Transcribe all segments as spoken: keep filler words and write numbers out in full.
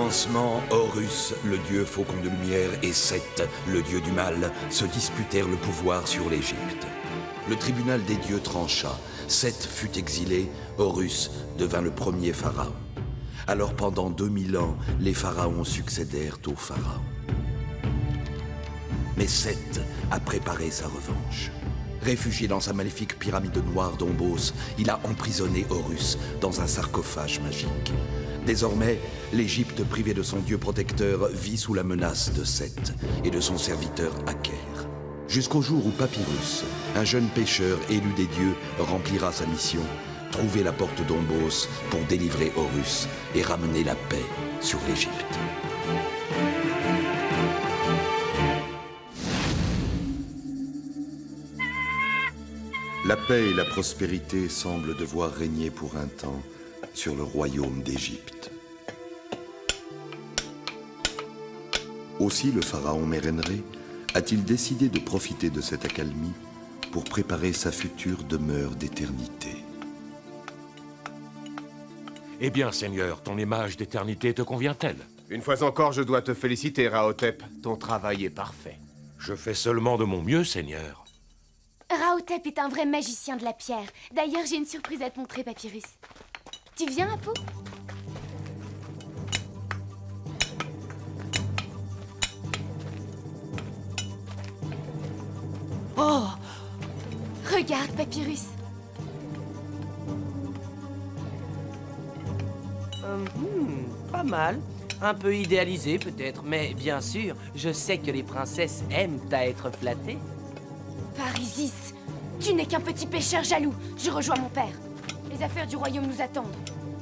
commencement, Horus, le dieu faucon de lumière, et Seth, le dieu du mal, se disputèrent le pouvoir sur l'Égypte. Le tribunal des dieux trancha. Seth fut exilé, Horus devint le premier pharaon. Alors pendant deux mille ans, les pharaons succédèrent aux pharaons. Mais Seth a préparé sa revanche. Réfugié dans sa maléfique pyramide noire d'Ombos, il a emprisonné Horus dans un sarcophage magique. Désormais, l'Égypte privée de son dieu protecteur vit sous la menace de Seth et de son serviteur Aker. Jusqu'au jour où Papyrus, un jeune pêcheur élu des dieux, remplira sa mission, trouver la porte d'Ombos pour délivrer Horus et ramener la paix sur l'Égypte. La paix et la prospérité semblent devoir régner pour un temps sur le royaume d'Égypte. Aussi le pharaon Mérenrê a-t-il décidé de profiter de cette accalmie pour préparer sa future demeure d'éternité. Eh bien, Seigneur, ton image d'éternité te convient-elle? Une fois encore, je dois te féliciter, Rahotep. Ton travail est parfait. Je fais seulement de mon mieux, Seigneur. Rahotep est un vrai magicien de la pierre. D'ailleurs, j'ai une surprise à te montrer, Papyrus. Tu viens, Apu? Oh! Regarde, Papyrus. Euh, hmm, pas mal. Un peu idéalisé, peut-être, mais bien sûr, je sais que les princesses aiment à être flattées. Parisis, tu n'es qu'un petit pêcheur jaloux. Je rejoins mon père. Les affaires du royaume nous attendent.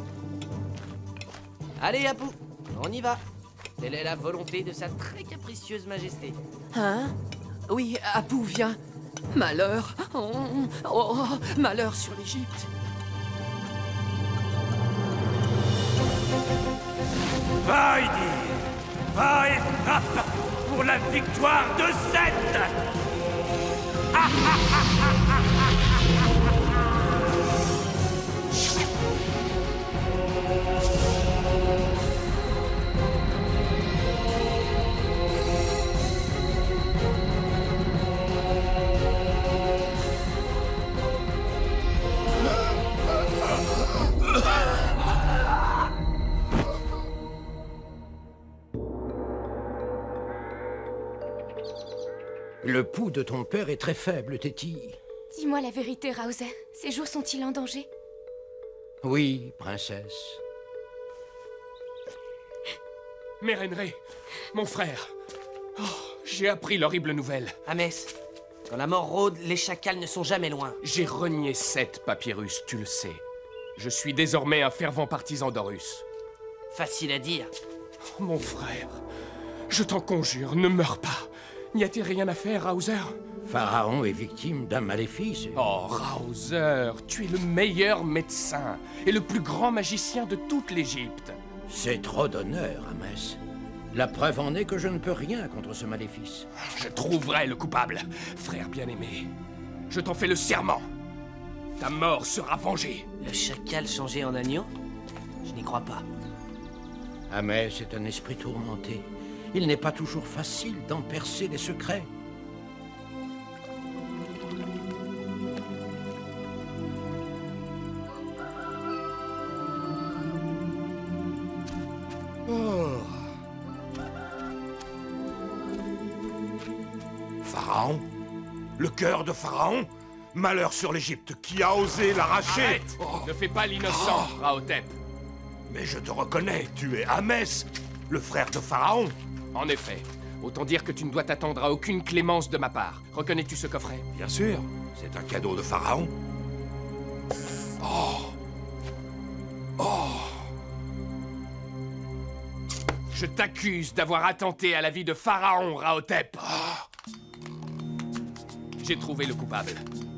Allez, Apu, on y va. Telle est la volonté de sa très capricieuse majesté. Hein? Oui, Apu, viens. Malheur. Oh, oh, oh, malheur sur l'Égypte. Va, Idi! Va et frappe pour la victoire de Seth! Le pouls de ton père est très faible, Téti. Dis-moi la vérité, Raozer. Ces jours sont-ils en danger? Oui, princesse. Mérenrê, mon frère. Oh, j'ai appris l'horrible nouvelle. Amès, quand la mort rôde, les chacals ne sont jamais loin. J'ai renié Seth, Papyrus, tu le sais. Je suis désormais un fervent partisan d'Horus. Facile à dire. Oh, mon frère, je t'en conjure, ne meurs pas. N'y a-t-il rien à faire, Raozer? Pharaon est victime d'un maléfice. Oh, Raozer, tu es le meilleur médecin et le plus grand magicien de toute l'Égypte. C'est trop d'honneur, Amès. La preuve en est que je ne peux rien contre ce maléfice. Je trouverai le coupable, frère bien-aimé. Je t'en fais le serment. Ta mort sera vengée. Le chacal changé en agneau? Je n'y crois pas. Amès est un esprit tourmenté. Il n'est pas toujours facile d'en percer les secrets. Oh. Pharaon? Le cœur de Pharaon? Malheur sur l'Égypte, qui a osé l'arracher? Arrête! Oh. Ne fais pas l'innocent, oh. Rahotep. Mais je te reconnais, tu es Amès, le frère de Pharaon. En effet, autant dire que tu ne dois t'attendre à aucune clémence de ma part. Reconnais-tu ce coffret? Bien sûr, c'est un cadeau de Pharaon. Oh! Oh! Je t'accuse d'avoir attenté à la vie de Pharaon, Rahotep. Oh. J'ai trouvé le coupable.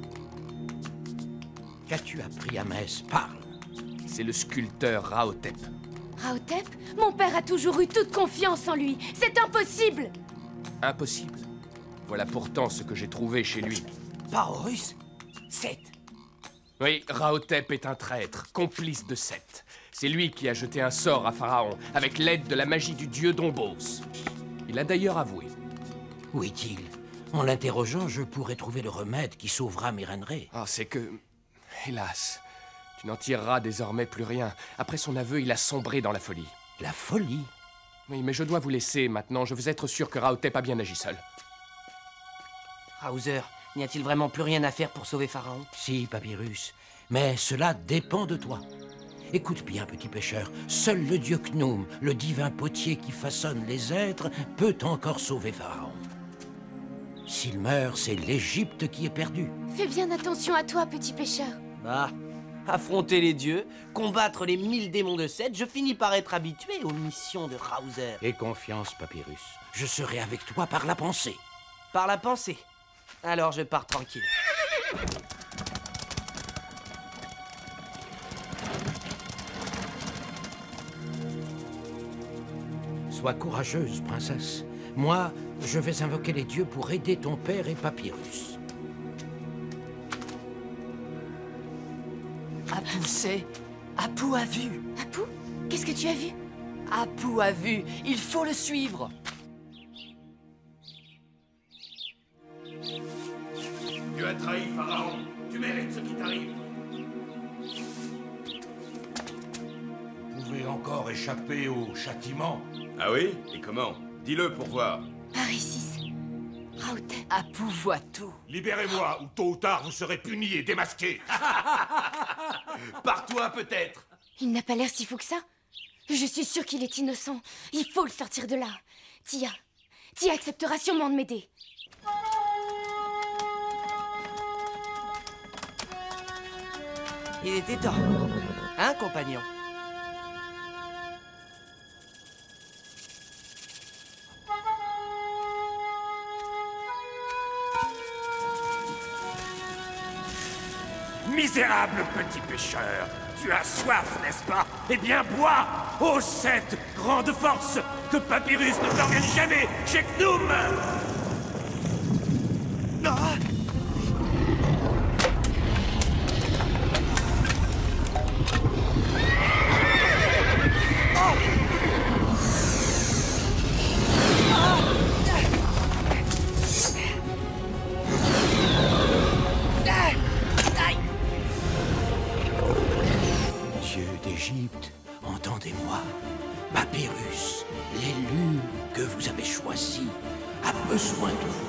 Qu'as-tu appris, Amès? Parle. C'est le sculpteur Rahotep. Rahotep? Mon père a toujours eu toute confiance en lui. C'est impossible! Impossible? Voilà pourtant ce que j'ai trouvé chez lui. Pas Horus? Seth? Oui, Rahotep est un traître, complice de Seth. C'est lui qui a jeté un sort à Pharaon, avec l'aide de la magie du dieu Dombos. Il a d'ailleurs avoué. Où est-il? En l'interrogeant, je pourrais trouver le remède qui sauvera mes reinerais. Oh, c'est que... Hélas, tu n'en tireras désormais plus rien. Après son aveu, il a sombré dans la folie. La folie? Oui, mais je dois vous laisser maintenant. Je veux être sûr que Rahotep a bien agi seul. Raouzer, n'y a-t-il vraiment plus rien à faire pour sauver Pharaon? Si, Papyrus, mais cela dépend de toi. Écoute bien, petit pêcheur, seul le dieu Khnum, le divin potier qui façonne les êtres, peut encore sauver Pharaon. S'il meurt, c'est l'Égypte qui est perdue. Fais bien attention à toi, petit pêcheur. Bah, affronter les dieux, combattre les mille démons de Seth, je finis par être habitué aux missions de Raouzer. Aie confiance, Papyrus. Je serai avec toi par la pensée. Par la pensée. Alors je pars tranquille. Sois courageuse, princesse. Moi, je vais invoquer les dieux pour aider ton père et Papyrus. Apu sait. Apu a vu. Apu, qu'est-ce que tu as vu? Apu a vu. Il faut le suivre. Tu as trahi Pharaon. Tu mérites ce qui t'arrive. Vous pouvez encore échapper au châtiment. Ah oui? Et comment? Dis-le pour voir. Par ici. Rahotep. Apu voit tout. Libérez-moi, ou tôt ou tard, vous serez punis et démasqués. Par toi, peut-être. Il n'a pas l'air si fou que ça. Je suis sûre qu'il est innocent. Il faut le sortir de là. Tia. Tia acceptera sûrement de m'aider. Il était temps. Hein, compagnon? Misérable petit pêcheur, tu as soif, n'est-ce pas? Eh bien, bois! Ô cette grande force que Papyrus ne parvienne jamais chez Khnum! Ah! Dieu d'Égypte, entendez-moi. Papyrus, l'élu que vous avez choisi, a besoin de vous.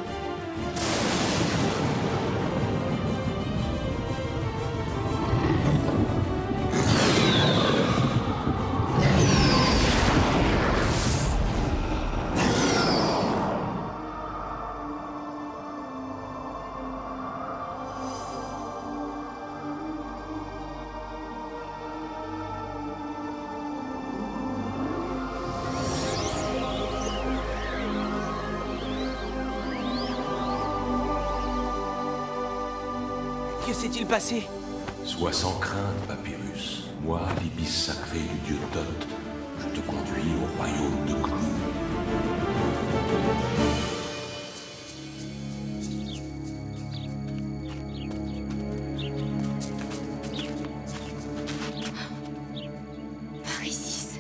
Que s'est-il passé? Sois sans crainte, Papyrus. Moi, l'ibis sacré du dieu Thoth, je te conduis au royaume de Khnum. Par ici.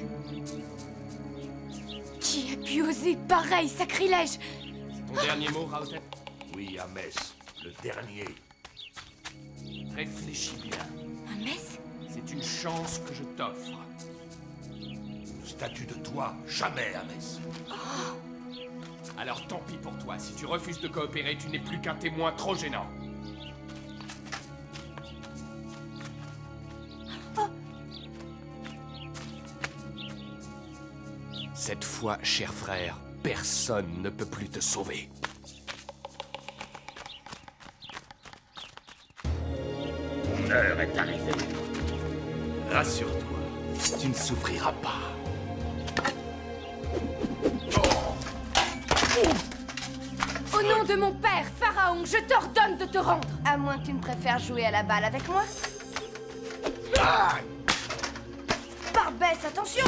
Qui a pu oser pareil sacrilège? C'est ton dernier mot, Rahotep? Oui, Ahmès, le dernier. Réfléchis bien. Un mess? C'est une chance que je t'offre. Une statue de toi, jamais, Ahmès. Alors tant pis pour toi. Si tu refuses de coopérer, tu n'es plus qu'un témoin trop gênant. Cette fois, cher frère, personne ne peut plus te sauver. Ton heure est arrivée. Rassure-toi, tu ne souffriras pas. Au nom de mon père, Pharaon, je t'ordonne de te rendre. À moins que tu ne préfères jouer à la balle avec moi. Barbès, attention!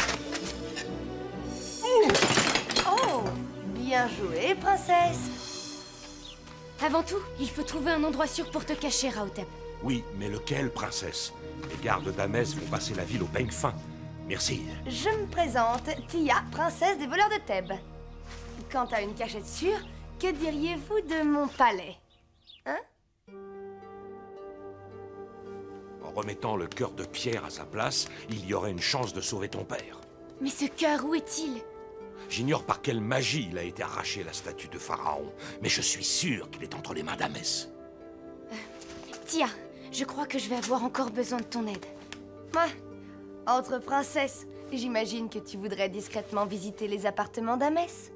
Oh, bien joué, princesse. Avant tout, il faut trouver un endroit sûr pour te cacher, Rahotep. Oui, mais lequel, princesse? Les gardes d'Amès vont passer la ville au peigne fin. Merci. Je me présente, Tia, princesse des voleurs de Thèbes. Quant à une cachette sûre, que diriez-vous de mon palais? Hein? En remettant le cœur de pierre à sa place, il y aurait une chance de sauver ton père. Mais ce cœur, où est-il? J'ignore par quelle magie il a été arraché la statue de Pharaon, mais je suis sûr qu'il est entre les mains d'Amès. Euh, Tia, je crois que je vais avoir encore besoin de ton aide. Ouais. Entre princesses, j'imagine que tu voudrais discrètement visiter les appartements d'Amès.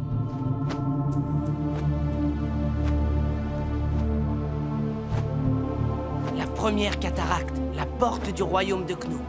La première cataracte, la porte du royaume de Knou.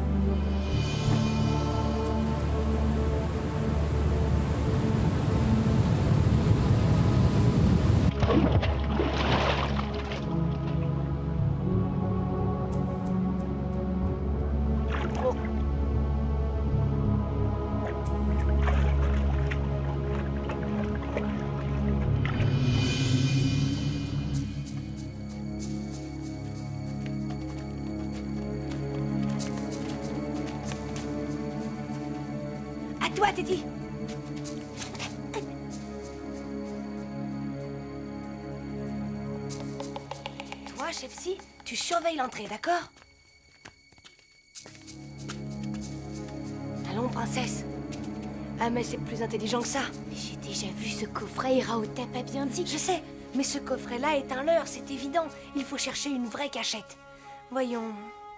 Toi, Teddy. Toi, chef-ci, tu surveilles l'entrée, d'accord? Allons, princesse. Amès est plus intelligent que ça. Mais j'ai déjà vu ce coffret et Rahotep a bien dit. Je sais, mais ce coffret-là est un leurre, c'est évident. Il faut chercher une vraie cachette. Voyons...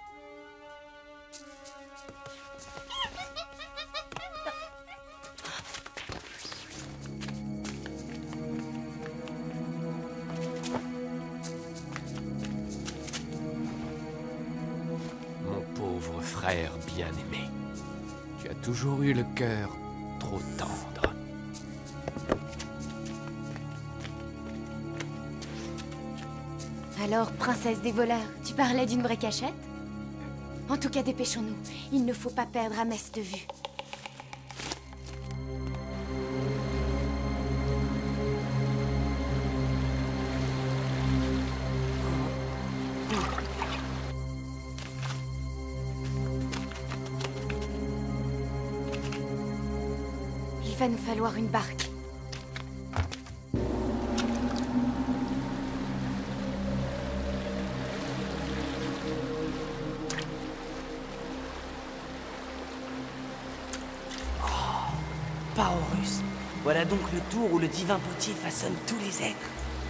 Frère bien-aimé, tu as toujours eu le cœur trop tendre. Alors, princesse des voleurs, tu parlais d'une vraie cachette? En tout cas, dépêchons-nous. Il ne faut pas perdre Amès de vue. Il va nous falloir une barque. Oh, pas Horus. Voilà donc le tour où le divin potier façonne tous les êtres.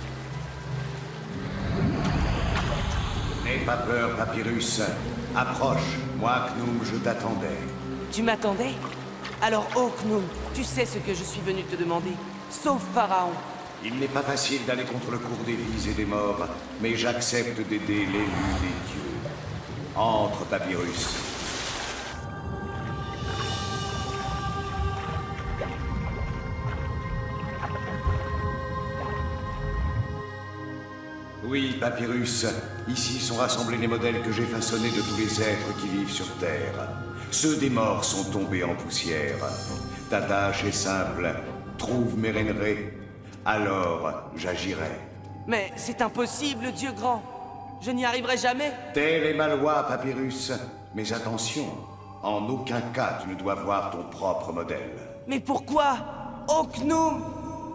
N'aie pas peur, Papyrus. Approche. Moi, Knoum, je t'attendais. Tu m'attendais? Alors, ô Knoum, tu sais ce que je suis venu te demander. Sauve Pharaon. Il n'est pas facile d'aller contre le cours des vies et des morts, mais j'accepte d'aider l'élu des dieux. Entre, Papyrus. Oui, Papyrus. Ici sont rassemblés les modèles que j'ai façonnés de tous les êtres qui vivent sur Terre. Ceux des morts sont tombés en poussière. Ta tâche est simple. Trouve Mérénré. Alors, j'agirai. Mais c'est impossible, Dieu grand. Je n'y arriverai jamais. Telle est ma loi, Papyrus. Mais attention, en aucun cas tu ne dois voir ton propre modèle. Mais pourquoi? Ô Knoum!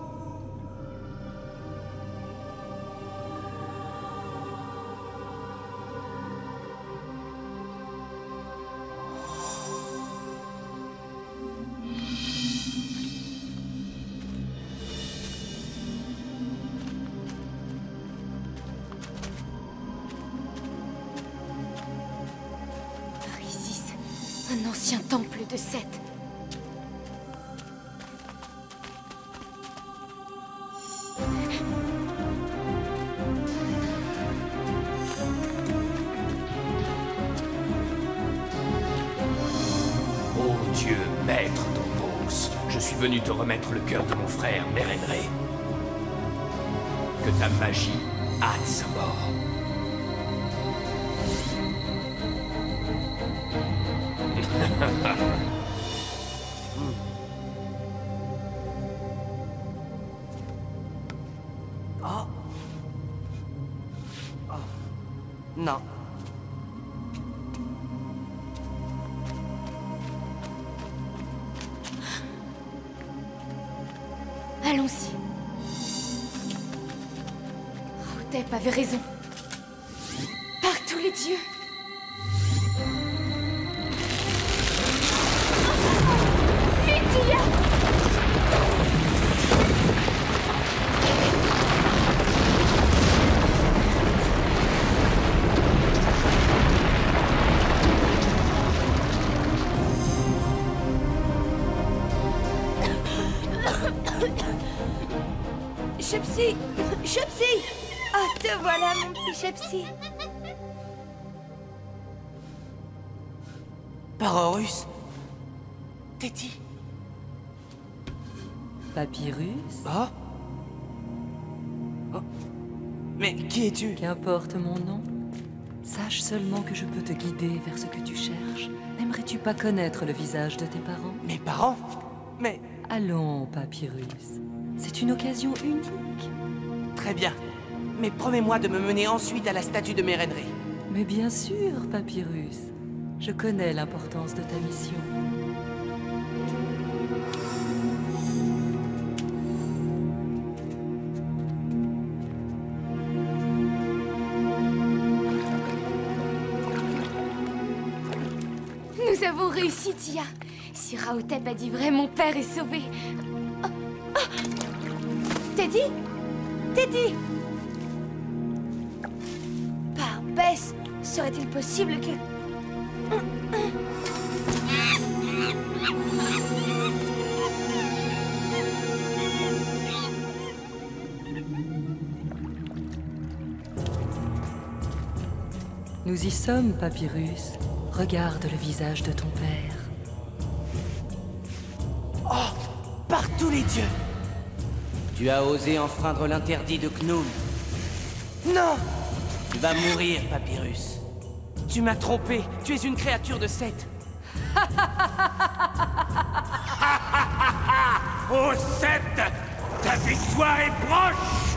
Un ancien temple de Seth. Ô Dieu, maître d'Ombos, je suis venu te remettre le cœur de mon frère Mérénré. Que ta magie hâte sa mort. Oh. Oh. Non. Allons-y. Rahotep avait raison. Par tous les dieux. Vite, Tia! Chepsi! Chepsi! Ah, te voilà, mon petit Chepsi! Parorus? Téti? Papyrus? Oh? Oh? Mais qui es-tu? Qu'importe mon nom. Sache seulement que je peux te guider vers ce que tu cherches. N'aimerais-tu pas connaître le visage de tes parents? Mes parents? Mais... Allons, Papyrus. C'est une occasion unique. Très bien. Mais promets-moi de me mener ensuite à la statue de Mérenré. Mais bien sûr, Papyrus. Je connais l'importance de ta mission. Nous avons réussi, Tia. Si Rahotep a dit vrai, mon père est sauvé. Oh, oh. Teddy? Teddy! Par Bess, serait-il possible que... Nous y sommes, Papyrus. Regarde le visage de ton père. Oh! Par tous les dieux! Tu as osé enfreindre l'interdit de Khnum. Non! Tu vas mourir, Papyrus. Tu m'as trompé. Tu es une créature de Seth. Oh, Seth! Ta victoire est proche!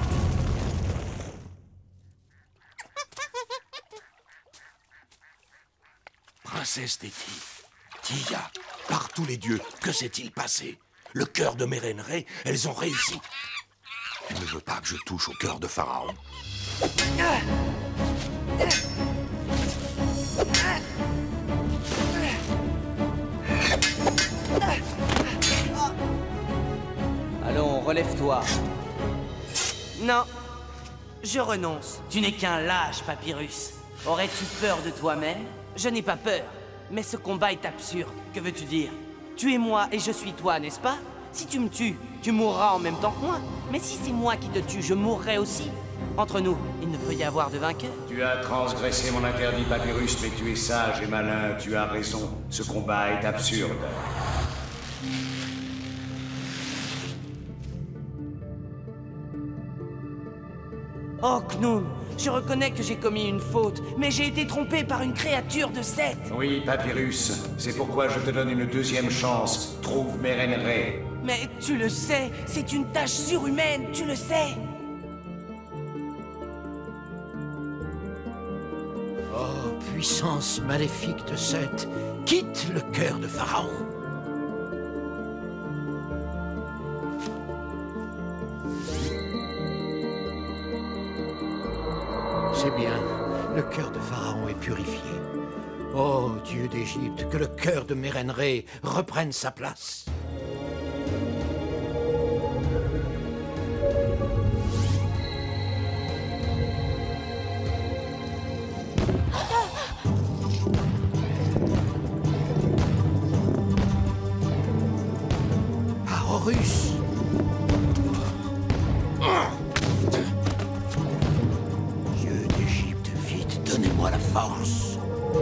Princesse Téti, Tia, par tous les dieux, que s'est-il passé? Le cœur de Mérenré, elles ont réussi. Tu ne veux pas que je touche au cœur de Pharaon? Allons, relève-toi. Non, je renonce. Tu n'es qu'un lâche, Papyrus. Aurais-tu peur de toi-même? Je n'ai pas peur, mais ce combat est absurde. Que veux-tu dire? Tu es moi et je suis toi, n'est-ce pas? Si tu me tues, tu mourras en même temps que moi. Mais si c'est moi qui te tue, je mourrai aussi. Entre nous, il ne peut y avoir de vainqueur. Tu as transgressé mon interdit, Papyrus, mais tu es sage et malin, tu as raison. Ce combat est absurde. Oh, Khnum, je reconnais que j'ai commis une faute, mais j'ai été trompé par une créature de Seth. Oui, Papyrus, c'est pourquoi je te donne une deuxième chance. Trouve Mérenré. Mais tu le sais, c'est une tâche surhumaine, tu le sais. Oh, puissance maléfique de Seth, quitte le cœur de Pharaon. C'est bien, le cœur de Pharaon est purifié. Oh, Dieu d'Égypte, que le cœur de Mérenré reprenne sa place. Horus. Dieu d'Égypte, vite, donnez-moi la force.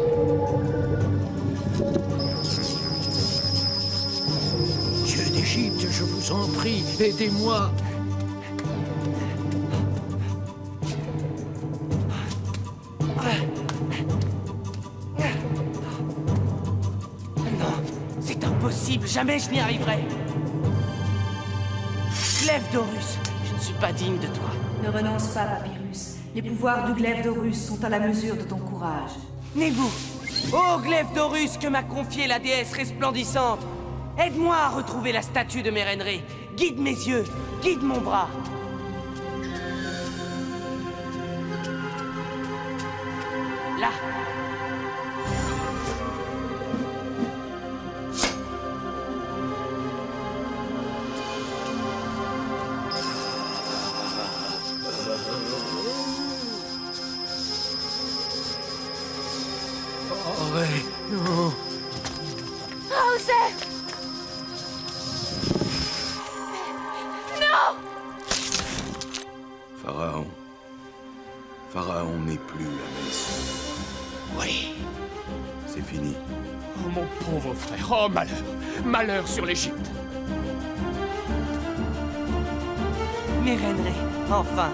Dieu d'Égypte, je vous en prie, aidez-moi. Non, c'est impossible, jamais je n'y arriverai. Lève, Dorus. Je ne suis pas digne de toi. Ne renonce pas, Papyrus. Les pouvoirs du glaive d'Horus sont à la mesure de ton courage. Nebu! Ô glaive d'Horus que m'a confié la déesse resplendissante! Aide-moi à retrouver la statue de Merenre. Guide mes yeux, guide mon bras. Là. Arrête, non. Hauser! Non! Pharaon. Pharaon n'est plus la messe. Oui. C'est fini. Oh, mon pauvre frère. Oh, malheur. Malheur sur l'Égypte. Merenre, enfin.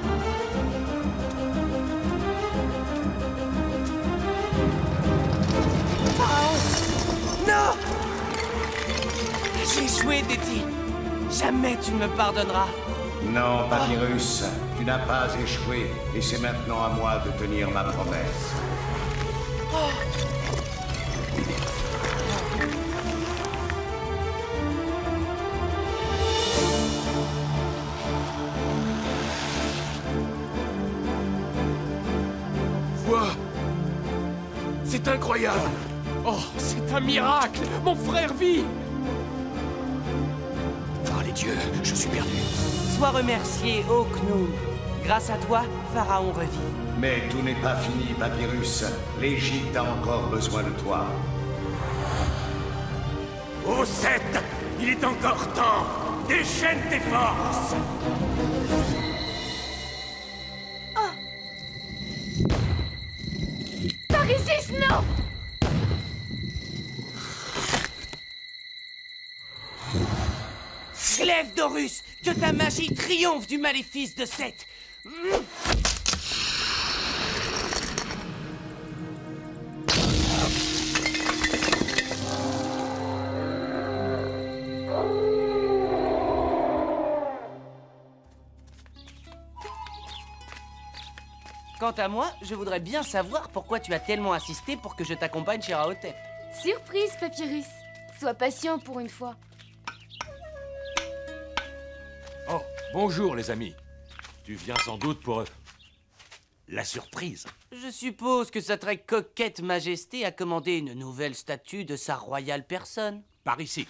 Pharaon! Non! J'ai échoué, Déti. Jamais tu ne me pardonneras. Non, Papyrus, tu n'as pas échoué, et c'est maintenant à moi de tenir ma promesse. Vois! C'est incroyable! Oh, c'est un miracle! Mon frère vit! Par les dieux, je suis perdu. Sois remercié, ô Khnum. Grâce à toi, Pharaon revit. Mais tout n'est pas fini, Papyrus. L'Égypte a encore besoin de toi. Ô Seth, il est encore temps! Déchaîne tes forces! Parisis, non! Glaive d'Horus, que ta magie triomphe du maléfice de Seth. Quant à moi, je voudrais bien savoir pourquoi tu as tellement insisté pour que je t'accompagne chez Rahotep. Surprise, Papyrus. Sois patient pour une fois. Oh, bonjour les amis. Tu viens sans doute pour... euh, la surprise. Je suppose que sa très coquette majesté a commandé une nouvelle statue de sa royale personne. Par ici.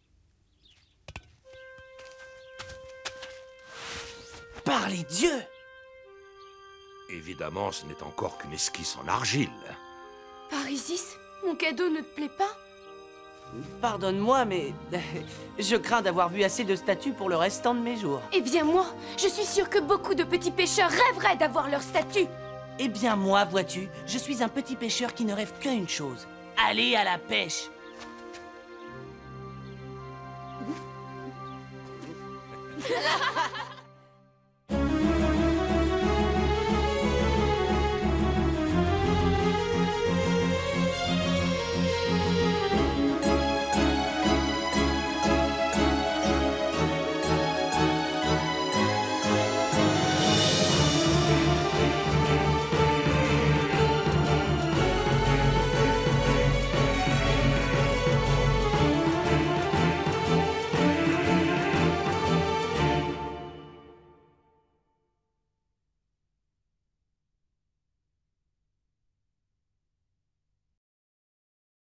Par les dieux! Évidemment, ce n'est encore qu'une esquisse en argile. Parisis, mon cadeau ne te plaît pas? Pardonne-moi, mais je crains d'avoir vu assez de statues pour le restant de mes jours. Eh bien moi, je suis sûre que beaucoup de petits pêcheurs rêveraient d'avoir leur statue. Eh bien moi, vois-tu, je suis un petit pêcheur qui ne rêve qu'une chose. Aller à la pêche.